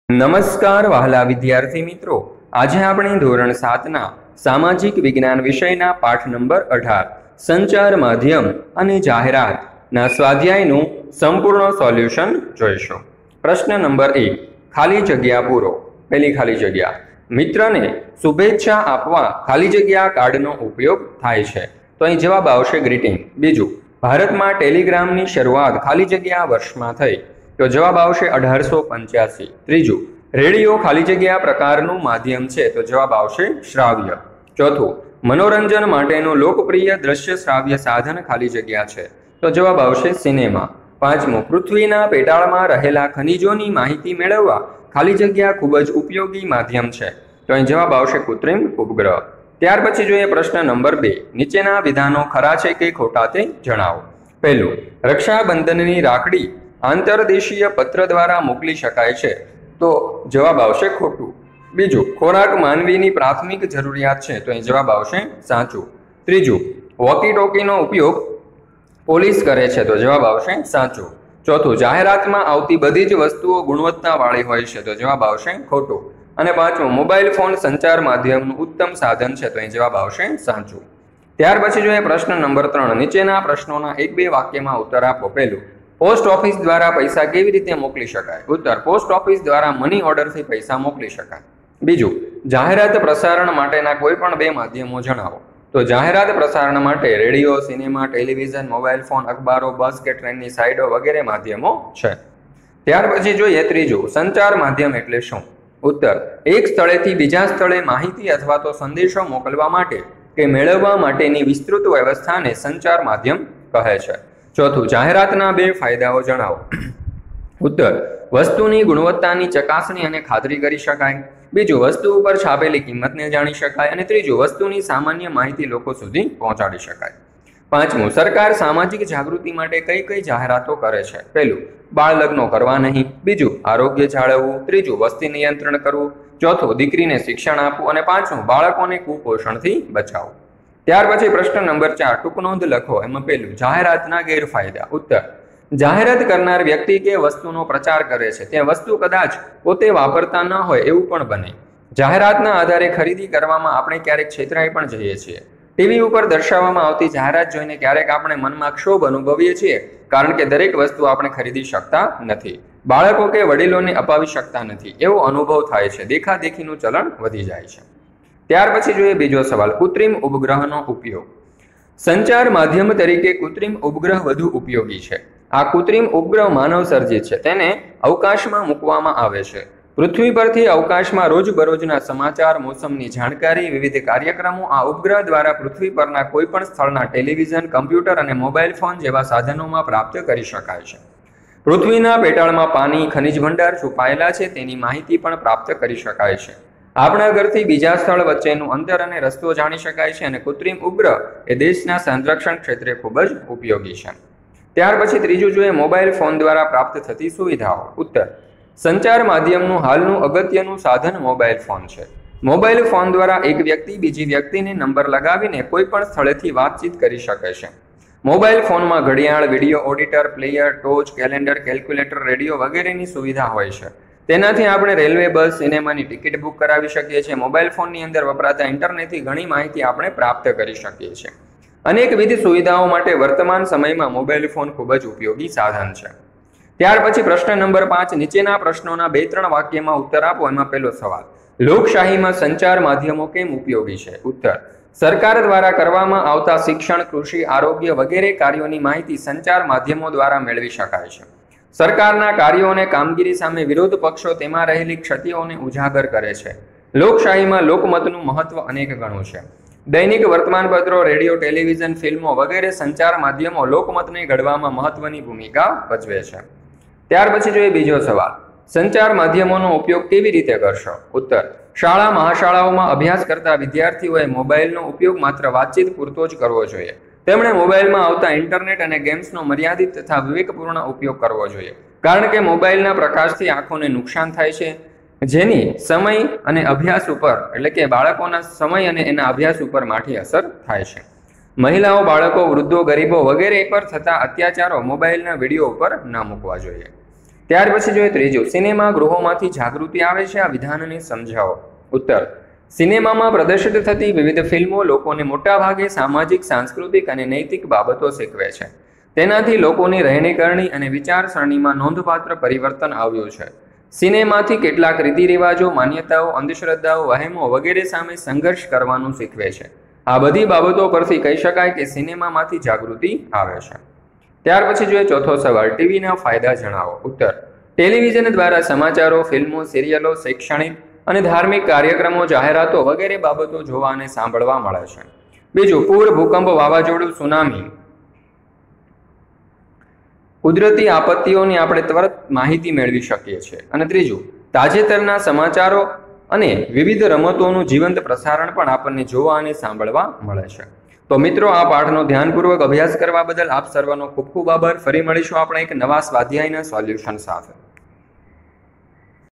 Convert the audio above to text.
નમસ્કાર વહાલા વિદ્યાર્થી મિત્રો, આજે આપણે ધોરણ 7ના સામાજિક વિજ્ઞાન વિષયના પાઠ નંબર 18 સંચાર માધ્યમ અને જાહેરાતના સ્વાધ્યાયનું સંપૂર્ણ સોલ્યુશન જોઈશું। પ્રશ્ન નંબર 1, ખાલી જગ્યા પૂરો। પહેલી ખાલી જગ્યા, મિત્રને શુભેચ્છા આપવા ખાલી જગ્યા કાર્ડનો ઉપયોગ થાય છે, તો અહીં જવાબ આવશે ગ્રીટિંગ। બીજું, ભારતમાં ટેલિગ્રામની શરૂઆત ખાલી જગ્યા વર્ષમાં થઈ, તો જવાબ આવશે 1885। ત્રીજું, રેડિયો ખાલી જગ્યા પ્રકારનું માધ્યમ છે, તો જવાબ આવશે શ્રાવ્ય। ચોથું, મનોરંજન માટેનું લોકપ્રિય દ્રશ્ય શ્રાવ્ય સાધન ખાલી જગ્યા છે, તો જવાબ આવશે સિનેમા। પાંચમું, પૃથ્વીના પેટાળમાં રહેલા ખનિજોની માહિતી મેળવવા ખાલી જગ્યા ખૂબ જ ઉપયોગી માધ્યમ છે, તો અહીં જવાબ આવશે કૃત્રિમ ઉપગ્રહ। ત્યાર પછી જોઈએ પ્રશ્ન નંબર 2, નીચેના વિધાનો ખરા છે કે ખોટા તે જણાવો। પહેલું, રક્ષાબંધનની રાખડી આંતરદેશીય પત્ર દ્વારા મોકલી શકાય છે, તો જવાબ આવશે ખોટું। બીજું, ખોરાક માનવીની પ્રાથમિક જરૂરિયાત છે, તો અહીં જવાબ આવશે સાચું। ત્રીજું, વોકી ટોકીનો ઉપયોગ પોલીસ કરે છે, તો જવાબ આવશે સાચું। ચોથું, જાહેરાતમાં આવતી બધી જ વસ્તુઓ ગુણવત્તાવાળી હોય છે, તો જવાબ આવશે ખોટું। અને પાંચમું, મોબાઈલ ફોન સંચાર માધ્યમનું ઉત્તમ સાધન છે, તો અહીં જવાબ આવશે સાચું। ત્યાર પછી જોઈએ પ્રશ્ન નંબર 3, નીચેના પ્રશ્નોના 1-2 વાક્યમાં ઉત્તર આપો। પહેલું, પોસ્ટ ઓફિસ દ્વારા પૈસા કેવી રીતે મોકલી શકાય? ઉત્તર, પોસ્ટ ઓફિસ દ્વારા મની ઓર્ડરથી પૈસા મોકલી શકાય। બીજું, જાહેરાત પ્રસારણ માટેના કોઈ પણ 2 માધ્યમો જણાવો, તો જાહેરાત પ્રસારણ માટે radio, cinema, television, mobile phone, અખબારો, બસ કે ટ્રેનની સાઇડો વગેરે માધ્યમો છે। ત્યાર પછી જોઈએ ત્રીજું, સંચાર માધ્યમ એટલે શું? ઉત્તર, એક સ્થળેથી બીજા સ્થળે માહિતી અથવા તો સંદેશો મોકલવા માટે કે મેળવવા માટેની વિસ્તૃત વ્યવસ્થાને સંચાર માધ્યમ કહે છે। ચોથું, જાહેરાતના 2 ફાયદાઓ જણાવો। ઉત્તર, વસ્તુની ગુણવત્તાની ચકાસણી અને ખાતરી કરી શકાય। બીજું, વસ્તુ ઉપર છાપેલી કિંમતને જાણી શકાય। અને ત્રીજું, વસ્તુની સામાન્ય માહિતી લોકો સુધી પહોંચાડી શકાય। પાંચમું, સરકાર સામાજિક જાગૃતિ માટે કઈ કઈ જાહેરાતો કરે છે? પહેલું, બાળ લગ્નો કરવા નહીં। બીજું, આરોગ્ય જાળવવું। ત્રીજું, વસ્તી નિયંત્રણ કરવું। ચોથું, દીકરીને શિક્ષણ આપવું। અને પાંચમું, બાળકોને કુપોષણથી બચાવવું। ત્યાર પછી પ્રશ્ન નંબર 4, ટૂંકનોંધ લખો। એમાં પહેલું, જાહેરાતના ગેરફાયદા। ઉત્તર, જાહેરાત કરનાર વ્યક્તિ કે વસ્તુનો પ્રચાર કરે છે તે વસ્તુ કદાચ પોતે વાપરતા ન હોય એવું પણ બને। જાહેરાતના આધારે ખરીદી કરવામાં આપણે ક્યારેક છેતરાઈ પણ જઈએ છીએ। ટીવી ઉપર દર્શાવવામાં આવતી જાહેરાત જોઈને ક્યારેક આપણે મનમાં ક્ષોભ અનુભવીએ છીએ, કારણ કે દરેક વસ્તુ આપણે ખરીદી શકતા નથી, બાળકો કે વડીલોને અપાવી શકતા નથી, એવો અનુભવ થાય છે। દેખાદેખીનું ચલણ વધી જાય છે। ત્યાર પછી જોઈએ બીજો સવાલ, કૃત્રિમ ઉપગ્રહનો ઉપયોગ। સંચાર માધ્યમ તરીકે કૃત્રિમ ઉપગ્રહ વધુ ઉપયોગી છે। આ કૃત્રિમ ઉપગ્રહ માનવ સર્જિત છે, તેને અવકાશમાં મૂકવામાં આવે છે। પૃથ્વી પરથી અવકાશમાં રોજબરોજના સમાચાર, મોસમની જાણકારી, વિવિધ કાર્યક્રમો આ ઉપગ્રહ દ્વારા પૃથ્વી પરના કોઈ પણ સ્થળના ટેલિવિઝન, કમ્પ્યુટર અને મોબાઈલ ફોન જેવા સાધનોમાં પ્રાપ્ત કરી શકાય છે। પૃથ્વીના પેટાળમાં પાણી, ખનિજ ભંડાર છુપાયેલા છે તેની માહિતી પણ પ્રાપ્ત કરી શકાય છે। આપણા ઘરથી બીજા સ્થળ વચ્ચેનું અંતર અને રસ્તો જાણી શકાય છે અને કૃત્રિમ ઉપગ્રહ એ દેશના સંરક્ષણ ક્ષેત્રે ખૂબ જ ઉપયોગી છે। ત્યાર પછી ત્રીજું જોઈએ, મોબાઈલ ફોન દ્વારા પ્રાપ્ત થતી સુવિધાઓ। ઉત્તર, સંચાર માધ્યમનું હાલનું અગત્યનું સાધન મોબાઈલ ફોન છે। મોબાઈલ ફોન દ્વારા એક વ્યક્તિ બીજી વ્યક્તિને નંબર લગાવીને કોઈ પણ સ્થળેથી વાતચીત કરી શકે છે। મોબાઈલ ફોનમાં ઘડિયાળ, video auditor, player, torch, calendar, calculator, radio વગેરેની સુવિધા હોય છે। તેનાથી આપણે રેલવે, બસ, સિનેમાની ટિકિટ બુક કરાવી શકીએ છીએ। મોબાઈલ ફોનની અંદર વપરાતા ઇન્ટરનેટથી ઘણી માહિતી આપણે પ્રાપ્ત કરી શકીએ છીએ। અનેકવિધ સુવિધાઓ માટે વર્તમાન સમયમાં મોબાઈલ ફોન ખૂબ જ ઉપયોગી સાધન છે। ત્યાર પછી પ્રશ્ન નંબર 5, નીચેના પ્રશ્નોના 2-3 વાક્યમાં ઉત્તર આપો। એમાં પહેલો સવાલ, લોકશાહીમાં સંચાર માધ્યમો કેમ ઉપયોગી છે? ઉત્તર, સરકાર દ્વારા કરવામાં આવતા શિક્ષણ, કૃષિ, આરોગ્ય વગેરે કાર્યોની માહિતી સંચાર માધ્યમો દ્વારા મેળવી શકાય છે। સરકારના કાર્યો અને કામગીરી સામે વિરોધ પક્ષો તેમાં રહેલી ક્ષતિઓને ઉજાગર કરે છે। લોકશાહીમાં લોકમતનું મહત્વ અનેક ગણું છે। દૈનિક વર્તમાનપત્રો, રેડિયો, ટેલિવિઝન, ફિલ્મો વગેરે સંચાર માધ્યમો લોકમતને ઘડવામાં મહત્વની ભૂમિકા ભજવે છે। ત્યાર પછી જોઈએ બીજો સવાલ, સંચાર માધ્યમોનો ઉપયોગ કેવી રીતે કરશો? ઉત્તર, શાળા મહાશાળાઓમાં અભ્યાસ કરતા વિદ્યાર્થીઓએ મોબાઈલનો ઉપયોગ માત્ર વાતચીત પૂરતો જ કરવો જોઈએ। તેમણે મોબાઈલમાં આવતા ઇન્ટરનેટ અને ગેમ્સનો મર્યાદિત તથા વિવેકપૂર્ણ ઉપયોગ કરવો જોઈએ, કારણ કે મોબાઈલના પ્રકાશથી આંખોને નુકસાન થાય છે, જેની સમય અને અભ્યાસ ઉપર એટલે કે બાળકોના સમય અને એના અભ્યાસ ઉપર માઠી અસર થાય છે। મહિલાઓ, બાળકો, વૃદ્ધો, ગરીબો વગેરે પર થતા અત્યાચારો મોબાઈલના વિડીયો ઉપર ન મૂકવા જોઈએ। ત્યાર પછી જોઈએ ત્રીજું, સિનેમા ગૃહોમાંથી જાગૃતિ આવે છે, આ વિધાનને સમજાવો. ઉત્તર, સિનેમામાં પ્રદર્શિત થતી વિવિધ ફિલ્મો લોકોને મોટાભાગે સામાજિક, સાંસ્કૃતિક અને નૈતિક બાબતો શીખવે છે. તેનાથી લોકોની રહેણીકરણી અને વિચારસરણીમાં નોંધપાત્ર પરિવર્તન આવ્યું છે. સિનેમાથી કેટલાક રીતિરિવાજો, માન્યતાઓ, અંધશ્રદ્ધાઓ, વહેમો વગેરે સામે સંઘર્ષ કરવાનું શીખવે છે. આ બધી બાબતો પરથી કહી શકાય કે સિનેમામાંથી જાગૃતિ આવે છે. ત્યાર પછી જોઈએ ચોથો સવાલ, ટીવીના ફાયદા જણાવો. ઉત્તર, ટેલિવિઝન દ્વારા સમાચારો, ફિલ્મો, સિરિયલો, શૈક્ષણિક અને ધાર્મિક કાર્યક્રમો, જાહેરાતો વગેરે બાબતો જોવા અને સાંભળવા મળે છે. બીજું, પૂર, ભૂકંપ, વાવાઝોડું, સુનામી, કુદરતી આપત્તિઓની આપણે ત્વરિત માહિતી મેળવી શકીએ છીએ. અને ત્રીજું, તાજેતરના સમાચારો અને વિવિધ રમતોનું જીવંત પ્રસારણ પણ આપણને જોવા અને સાંભળવા મળે છે. તો મિત્રો, આ પાઠનો ધ્યાનપૂર્વક અભ્યાસ કરવા બદલ આપ સર્વનો ખૂબ ખૂબ આભાર. ફરી મળીશું આપણે એક નવા સ્વાધ્યાયના સોલ્યુશન સાથે.